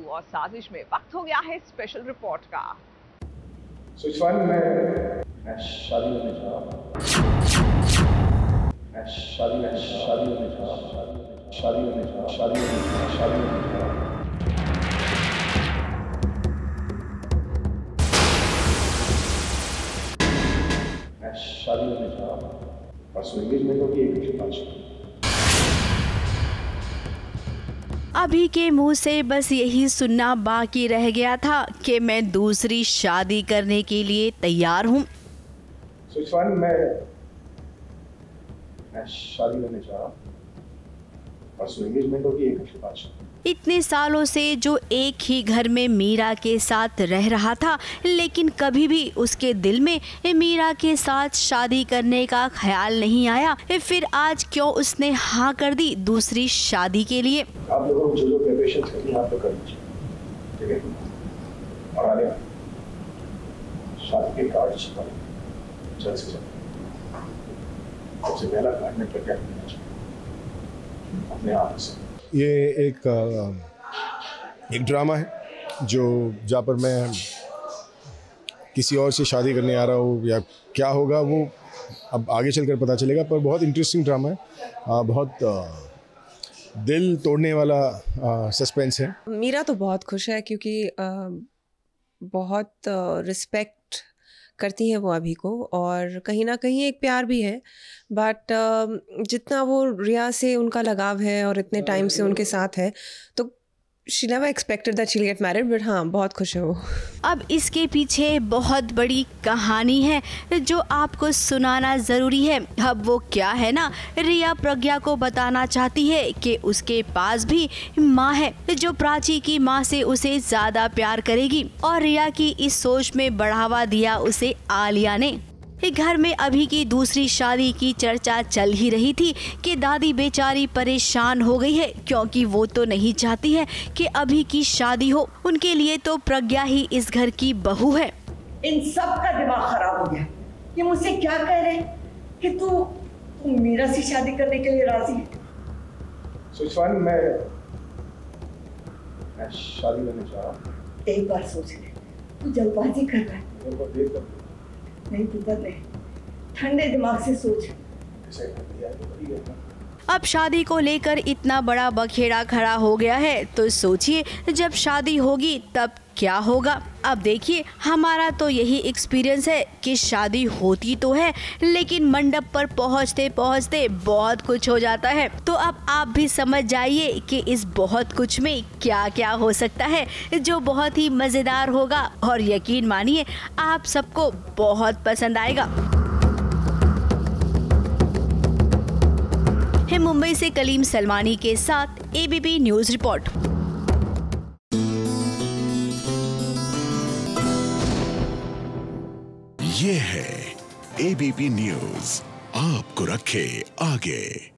जादू और साजिश में वक्त हो गया है स्पेशल रिपोर्ट का। सुचवान मैं शादी होने जा रहा हूँ। शादी होने जा रहा हूँ। शादी होने जा रहा हूँ। शादी होने जा रहा हूँ। परसों एंगेजमेंट होगी 1 मार्च को। अभी के मुंह से बस यही सुनना बाकी रह गया था कि मैं दूसरी शादी करने के लिए तैयार हूँ। सुचवान मैं शादी होने जा रहा हूँ। परसों एंगेजमेंट होगी 1 मार्च को। इतने सालों से जो एक ही घर में मीरा के साथ रह रहा था, लेकिन कभी भी उसके दिल में मीरा के साथ शादी करने का ख्याल नहीं आया। फिर आज क्यों उसने हाँ कर दी दूसरी शादी के लिए। आप लोगों को जो प्रिपरेशन करनी है आप लोग कर लीजिए, ठीक है? और आगे शादी के कार्ड छपवाइए जल्द से जल्द। सबसे पहला कार्ड में क्या करना चाहिए अपने आप से। ये एक ड्रामा है जो जहाँ पर मैं किसी और से शादी करने आ रहा हूँ या क्या होगा वो अब आगे चलकर पता चलेगा, पर बहुत इंटरेस्टिंग ड्रामा है। बहुत दिल तोड़ने वाला सस्पेंस है। मीरा तो बहुत खुश है क्योंकि बहुत रिस्पेक्ट करती हैं वो अभी को, और कहीं ना कहीं एक प्यार भी है। बट जितना वो रिया से उनका लगाव है और इतने टाइम से उनके साथ है, तो she never expected that she will get married. But हाँ, बहुत खुश है वो। अब इसके पीछे बहुत बड़ी कहानी है जो आपको सुनाना ज़रूरी है। अब वो क्या है ना, रिया प्रज्ञा को बताना चाहती है कि उसके पास भी माँ है जो प्राची की माँ से उसे ज़्यादा प्यार करेगी, और रिया की इस सोच में बढ़ावा दिया उसे आलिया ने। घर में अभी की दूसरी शादी की चर्चा चल ही रही थी कि दादी बेचारी परेशान हो गई है क्योंकि वो तो नहीं चाहती है कि अभी की शादी हो। उनके लिए तो प्रज्ञा ही इस घर की बहू है। इन सब का दिमाग खराब हो गया। ये मुझसे क्या कह रहे हैं कि तू मीरा से शादी करने के लिए राजी है? सुचवान मैं शादी करने जा रहा हूँ। एक बार सोच ले, तू जल्दबाजी कर रहा है। मेरे को देख कर नहीं पुत्र, नहीं, ठंडे दिमाग से सोच। अब शादी को लेकर इतना बड़ा बखेड़ा खड़ा हो गया है, तो सोचिए जब शादी होगी तब क्या होगा। अब देखिए, हमारा तो यही एक्सपीरियंस है कि शादी होती तो है लेकिन मंडप पर पहुंचते पहुंचते बहुत कुछ हो जाता है। तो अब आप भी समझ जाइए कि इस बहुत कुछ में क्या क्या हो सकता है जो बहुत ही मज़ेदार होगा, और यकीन मानिए आप सबको बहुत पसंद आएगा। है मुंबई से कलीम सलमानी के साथ एबीपी न्यूज़ रिपोर्ट। ये है एबीपी न्यूज़, आपको रखे आगे।